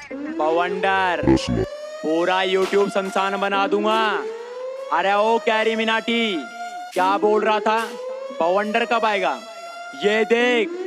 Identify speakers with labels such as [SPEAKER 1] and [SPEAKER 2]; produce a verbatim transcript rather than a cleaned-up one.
[SPEAKER 1] बवंडर पूरा यूट्यूब संसान बना दूंगा। अरे ओ कैरी मिनाटी, क्या बोल रहा था? बवंडर कब आएगा? ये देख